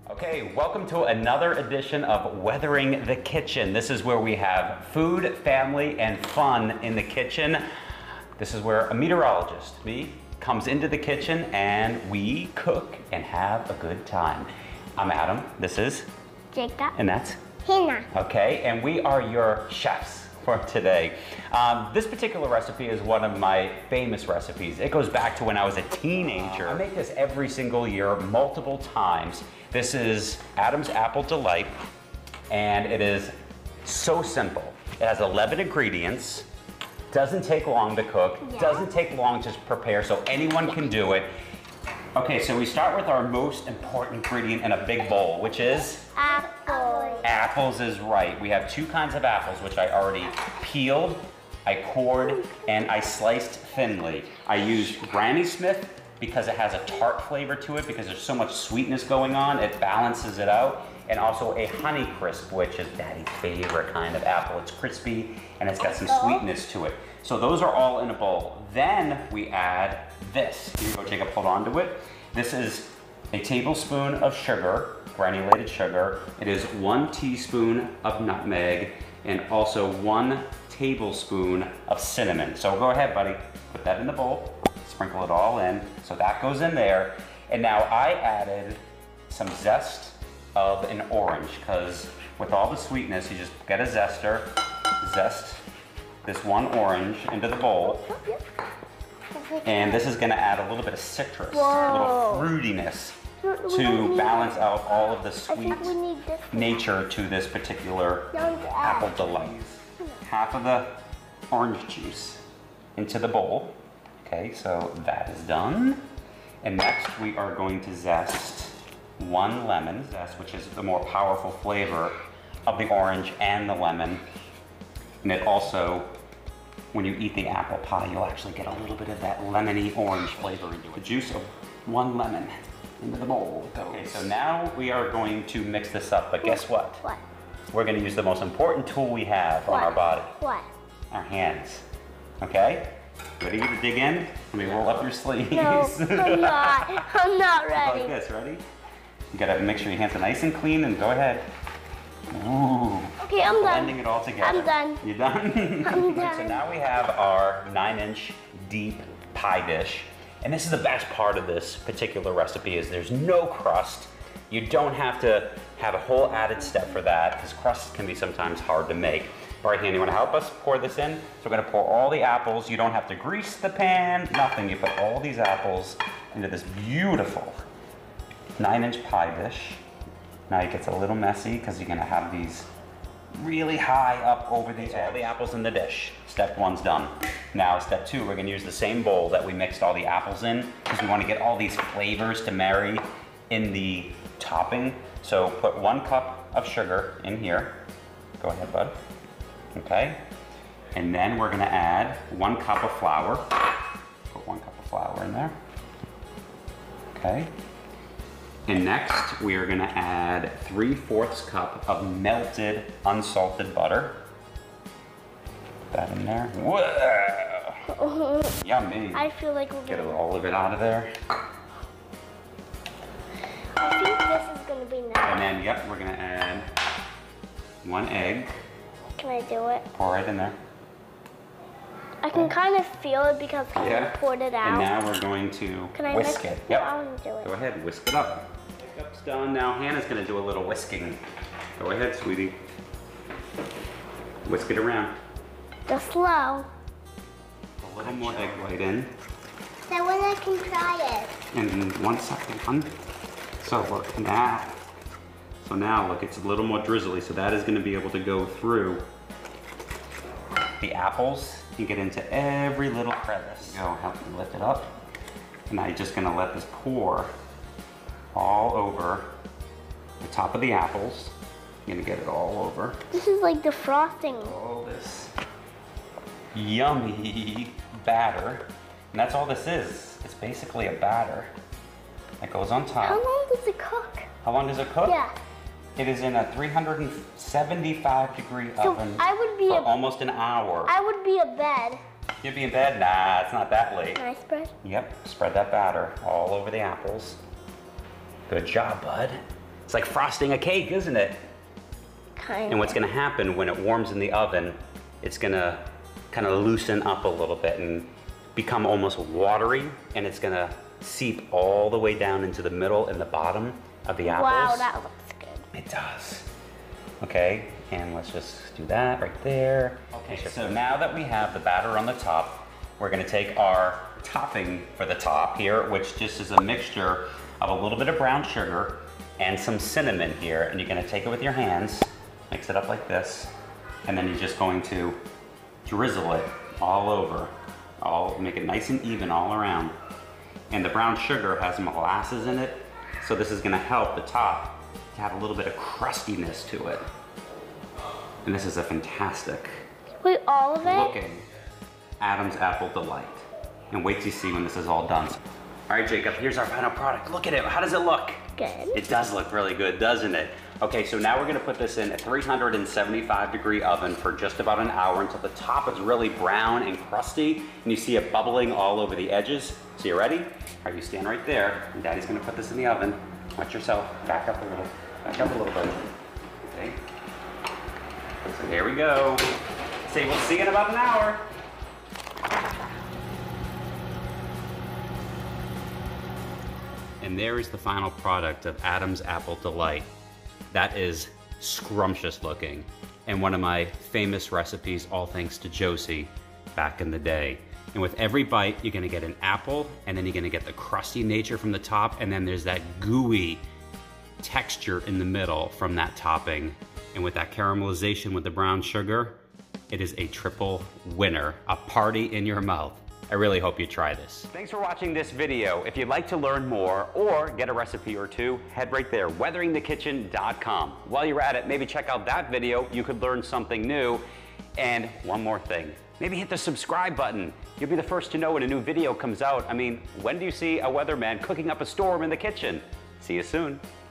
Okay, welcome to another edition of Weathering the Kitchen. This is where we have food, family, and fun in the kitchen. This is where a meteorologist, me, comes into the kitchen and we cook and have a good time. I'm Adam, this is Jacob, and that's Hannah. Okay, and we are your chefs for today. This particular recipe is one of my famous recipes. It goes back to when I was a teenager. I make this every single year, multiple times. This is Adam's Apple Delight, and it is so simple. It has 11 ingredients, doesn't take long to cook, doesn't take long to prepare, so anyone can do it. Okay, so we start with our most important ingredient in a big bowl, which is? Apple. Apples is right. We have two kinds of apples, which I already peeled, I cored, and I sliced thinly. I used Granny Smith because it has a tart flavor to it, because there's so much sweetness going on, it balances it out. And also a Honey Crisp, which is Daddy's favorite kind of apple. It's crispy and it's got some sweetness to it. So those are all in a bowl. Then we add this. Here you go, Jacob, hold on to it. This is a tablespoon of sugar, granulated sugar. It is 1 teaspoon of nutmeg and also 1 tablespoon of cinnamon. So go ahead, buddy, put that in the bowl, sprinkle it all in. So that goes in there. And now I added some zest of an orange, because with all the sweetness, you just get a zester, zest this one orange into the bowl. And this is gonna add a little bit of citrus, a little fruitiness to balance out all of the sweet nature to this particular Apple Delight. Half of the orange juice into the bowl. Okay, so that is done. And next we are going to zest 1 lemon zest, which is the more powerful flavor of the orange and the lemon. And it also, when you eat the apple pie, you'll actually get a little bit of that lemony orange flavor into it. The juice of 1 lemon into the bowl. Okay, so now we are going to mix this up, but guess what? What? We're going to use the most important tool we have on our body. What? Our hands. Okay? Ready to dig in? Let me roll up your sleeves. No, I'm not. I'm not ready. Like this, ready? You gotta make sure your hands are nice and clean, and go ahead. Ooh. Okay, I'm done. Blending it all together. I'm done. You done? I'm done. So now we have our 9-inch deep pie dish. And this is the best part of this particular recipe, is there's no crust. You don't have to have a whole added step for that, because crusts can be sometimes hard to make. All right, Hannah, you wanna help us pour this in? So we're gonna pour all the apples. You don't have to grease the pan, nothing. You put all these apples into this beautiful 9-inch pie dish. Now it gets a little messy because you're gonna have these really high up over these, all the apples in the dish. Step 1's done. Now step 2, we're gonna use the same bowl that we mixed all the apples in, because we wanna get all these flavors to marry in the topping. So put 1 cup of sugar in here. Go ahead, bud. Okay. And then we're gonna add 1 cup of flour. Put 1 cup of flour in there. Okay. And next, we are gonna add 3/4 cup of melted, unsalted butter. Put that in there. Whoa! Yummy. I feel like we're Get gonna... all of it out of there. I think this is gonna be nice. And then, yep, we're gonna add 1 egg. Can I do it? Pour it in there. I can kind of feel it because I poured it out. And now we're going to whisk it. No, Yep. I want to do it. Go ahead, whisk it up. It's done. Now Hannah's gonna do a little whisking. Go ahead, sweetie. Whisk it around. Just slow. A little more egg white in. So when I can try it. And 1 second, hon. So look now. So now look, it's a little more drizzly, so that is gonna be able to go through the apples and get into every little crevice. Go, help me lift it up. And now you're just gonna let this pour all over the top of the apples. You're gonna get it all over. This is like the frosting. All this yummy batter. And that's all this is. It's basically a batter that goes on top. How long does it cook? How long does it cook? Yeah. It is in a 375-degree oven I would be for almost an hour. I would be a bed. You'd be in bed? Nah, it's not that late. Can I spread? Yep, spread that batter all over the apples. Good job, bud. It's like frosting a cake, isn't it? Kind And what's gonna happen when it warms in the oven, it's gonna kind of loosen up a little bit and become almost watery, and it's gonna seep all the way down into the middle and the bottom of the apples. Wow, that looks good. It does. Okay, and let's just do that right there. Okay, so now that we have the batter on the top, we're gonna take our topping for the top here, which just is a mixture of a little bit of brown sugar and some cinnamon here, and you're gonna take it with your hands, mix it up like this, and then you're just going to drizzle it all over, make it nice and even all around. And the brown sugar has molasses in it, so this is gonna help the top to have a little bit of crustiness to it. And this is a fantastic Wait, all of it? looking Adam's Apple Delight. And wait till you see when this is all done. All right, Jacob, here's our final product. Look at it, how does it look? Good. It does look really good, doesn't it? Okay, so now we're gonna put this in a 375-degree oven for just about an hour until the top is really brown and crusty, and you see it bubbling all over the edges. So you ready? All right, you stand right there, and Daddy's gonna put this in the oven. Watch yourself, back up a little bit. Okay. So here we go. Say we'll see you in about an hour. And there is the final product of Adam's Apple Delight. That is scrumptious looking, and one of my famous recipes, all thanks to Josie back in the day. And with every bite, you're gonna get an apple, and then you're gonna get the crusty nature from the top, and then there's that gooey texture in the middle from that topping. And with that caramelization with the brown sugar, it is a triple winner, a party in your mouth. I really hope you try this. Thanks for watching this video. If you'd like to learn more or get a recipe or two, head right there, weatheringthekitchen.com. While you're at it, maybe check out that video. You could learn something new. And one more thing, maybe hit the subscribe button. You'll be the first to know when a new video comes out. I mean, when do you see a weatherman cooking up a storm in the kitchen? See you soon.